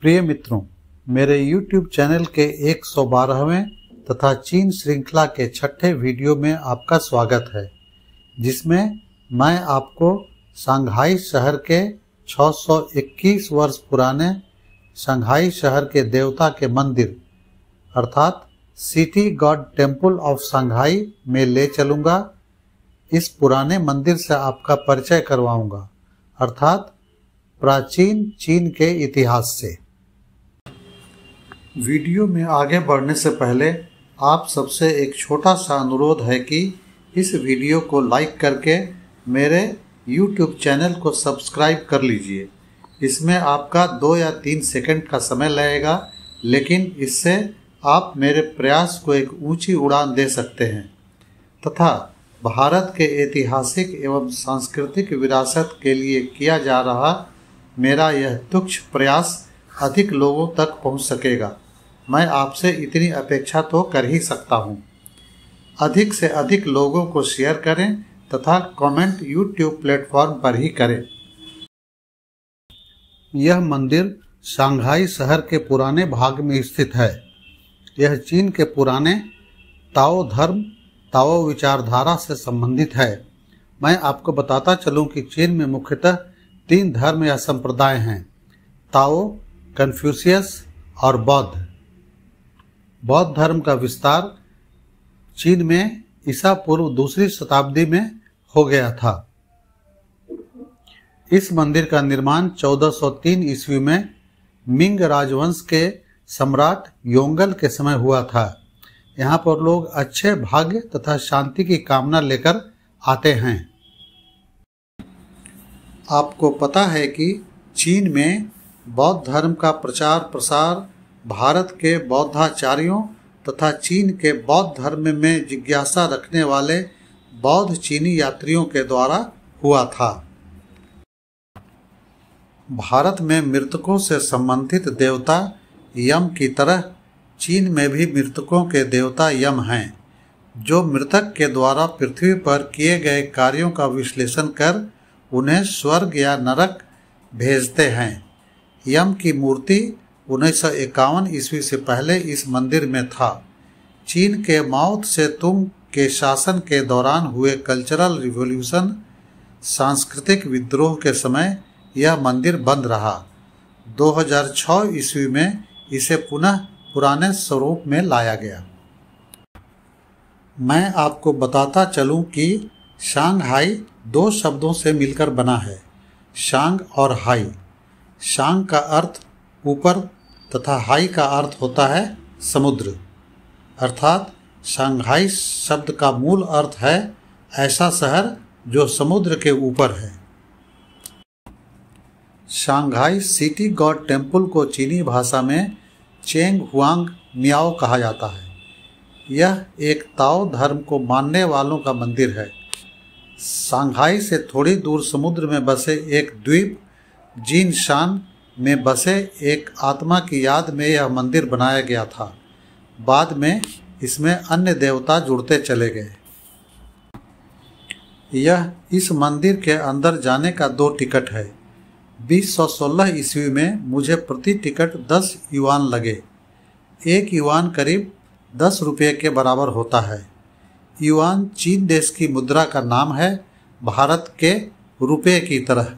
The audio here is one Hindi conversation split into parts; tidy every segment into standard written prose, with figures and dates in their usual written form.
प्रिय मित्रों, मेरे YouTube चैनल के 112वें तथा चीन श्रृंखला के 6ठे वीडियो में आपका स्वागत है, जिसमें मैं आपको शंघाई शहर के 621 वर्ष पुराने शंघाई शहर के देवता के मंदिर अर्थात city god temple of Shanghai में ले चलूँगा। इस पुराने मंदिर से आपका परिचय करवाऊँगा, अर्थात प्राचीन चीन के इतिहास से। वीडियो में आगे बढ़ने से पहले आप सबसे एक छोटा सा अनुरोध है कि इस वीडियो को लाइक करके मेरे YouTube चैनल को सब्सक्राइब कर लीजिए। इसमें आपका 2 या 3 सेकंड का समय लगेगा, लेकिन इससे आप मेरे प्रयास को एक ऊंची उड़ान दे सकते हैं तथा भारत के ऐतिहासिक एवं सांस्कृतिक विरासत के लिए किया जा रहा मेरा यह तुच्छ प्रयास अधिक लोगों तक पहुंच सकेगा। मैं आपसे इतनी अपेक्षा तो कर ही सकता हूं। अधिक से अधिक लोगों को शेयर करें तथा कमेंट YouTube प्लेटफॉर्म पर ही करें। यह मंदिर शंघाई शहर के पुराने भाग में स्थित है। यह चीन के पुराने ताओ धर्म, ताओ विचारधारा से संबंधित है। मैं आपको बताता चलूं कि चीन में मुख्यतः 3 धर्म या संप्रदाय हैं: ताओ, कन्फ्यूशियस और बौद्ध। बौद्ध धर्म का विस्तार चीन में ईसा पूर्व 2री शताब्दी में हो गया था। इस मंदिर का निर्माण 1403 ईस्वी में मिंग राजवंश के सम्राट योंगल के समय हुआ था। यहाँ पर लोग अच्छे भाग्य तथा शांति की कामना लेकर आते हैं। आपको पता है कि चीन में बौद्ध धर्म का प्रचार प्रसार भारत के बौद्धाचार्यों तथा चीन के बौद्ध धर्म में जिज्ञासा रखने वाले बौद्ध चीनी यात्रियों के द्वारा हुआ था। भारत में मृतकों से संबंधित देवता यम की तरह चीन में भी मृतकों के देवता यम हैं, जो मृतक के द्वारा पृथ्वी पर किए गए कार्यों का विश्लेषण कर उन्हें स्वर्ग या नरक भेजते हैं। यम की मूर्ति 1951 ईस्वी से पहले इस मंदिर में था। चीन के माओ त्से तुंग के शासन के दौरान हुए कल्चरल रिवॉल्यूशन, सांस्कृतिक विद्रोह के समय यह मंदिर बंद रहा। 2006 ईस्वी में इसे पुनः पुराने स्वरूप में लाया गया। मैं आपको बताता चलूं कि शंघाई 2 शब्दों से मिलकर बना है, शांग और हाई। शांग का अर्थ ऊपर तथा हाई का अर्थ होता है समुद्र, अर्थात शंघाई शब्द का मूल अर्थ है ऐसा शहर जो समुद्र के ऊपर है। शंघाई सिटी गॉड टेम्पल को चीनी भाषा में चेंग हुआंग मियाओ कहा जाता है। यह एक ताओ धर्म को मानने वालों का मंदिर है। शंघाई से थोड़ी दूर समुद्र में बसे एक द्वीप जिनशान में बसे एक आत्मा की याद में यह मंदिर बनाया गया था। बाद में इसमें अन्य देवता जुड़ते चले गए। यह इस मंदिर के अंदर जाने का 2 टिकट है। 2016 ईस्वी में मुझे प्रति टिकट 10 युआन लगे। 1 युआन करीब 10 रुपये के बराबर होता है। युआन चीन देश की मुद्रा का नाम है, भारत के रुपये की तरह।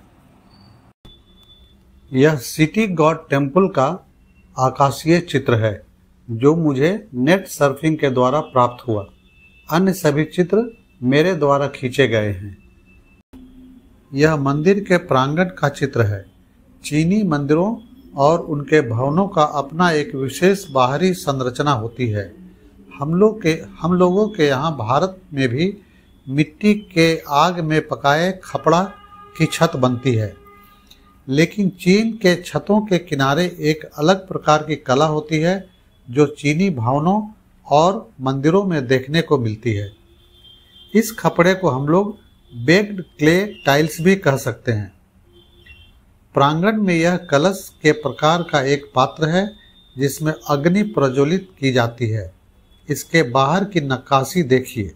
यह सिटी गॉड टेम्पल का आकाशीय चित्र है, जो मुझे नेट सर्फिंग के द्वारा प्राप्त हुआ। अन्य सभी चित्र मेरे द्वारा खींचे गए हैं। यह मंदिर के प्रांगण का चित्र है। चीनी मंदिरों और उनके भवनों का अपना एक विशेष बाहरी संरचना होती है। हम लोगों के यहाँ भारत में भी मिट्टी के आग में पकाए खपड़ा की छत बनती है, लेकिन चीन के छतों के किनारे एक अलग प्रकार की कला होती है, जो चीनी भवनों और मंदिरों में देखने को मिलती है। इस खपड़े को हम लोग बेक्ड क्ले टाइल्स भी कह सकते हैं। प्रांगण में यह कलश के प्रकार का एक पात्र है, जिसमें अग्नि प्रज्वलित की जाती है। इसके बाहर की नक्काशी देखिए।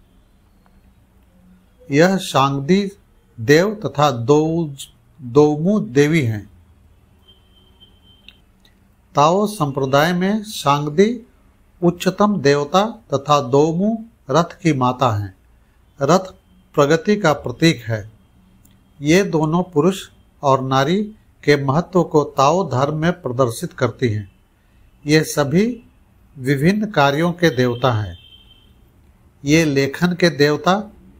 यह शांगदी देव तथा दोमू देवी हैं। ताओ संप्रदाय में शांगदी उच्चतम देवता तथा दोमू रथ की माता हैं। रथ प्रगति का प्रतीक है। ये दोनों पुरुष और नारी के महत्व को ताओ धर्म में प्रदर्शित करती हैं। ये सभी विभिन्न कार्यों के देवता हैं। ये लेखन के देवता,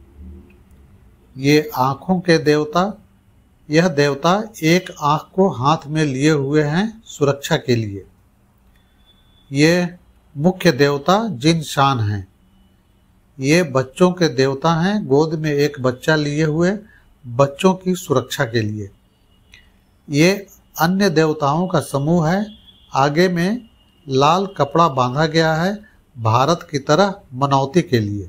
ये आँखों के देवता। यह देवता एक आँख को हाथ में लिए हुए हैं सुरक्षा के लिए। ये मुख्य देवता जिन शान हैं। ये बच्चों के देवता हैं, गोद में एक बच्चा लिए हुए बच्चों की सुरक्षा के लिए। ये अन्य देवताओं का समूह है। आगे में लाल कपड़ा बांधा गया है भारत की तरह मनौती के लिए।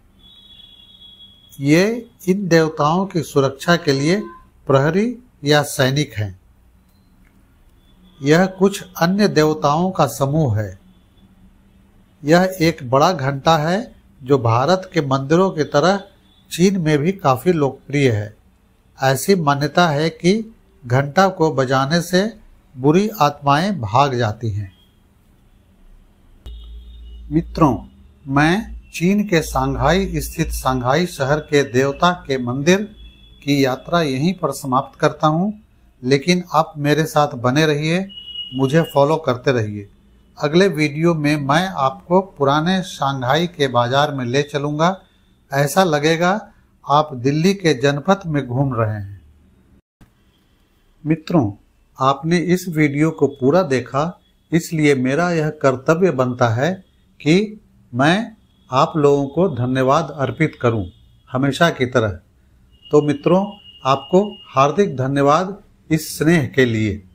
ये इन देवताओं की सुरक्षा के लिए प्रहरी या सैनिक हैं। यह कुछ अन्य देवताओं का समूह है। यह एक बड़ा घंटा है जो भारत के मंदिरों की तरह चीन में भी काफी लोकप्रिय है। ऐसी मान्यता है कि घंटा को बजाने से बुरी आत्माएं भाग जाती हैं। मित्रों, मैं चीन के सांघाई स्थित सांघाई शहर के देवता के मंदिर की यात्रा यहीं पर समाप्त करता हूं, लेकिन आप मेरे साथ बने रहिए, मुझे फॉलो करते रहिए। अगले वीडियो में मैं आपको पुराने शंघाई के बाजार में ले चलूंगा। ऐसा लगेगा आप दिल्ली के जनपथ में घूम रहे हैं। मित्रों, आपने इस वीडियो को पूरा देखा, इसलिए मेरा यह कर्तव्य बनता है कि मैं आप लोगों को धन्यवाद अर्पित करूं, हमेशा की तरह। तो मित्रों, आपको हार्दिक धन्यवाद इस स्नेह के लिए।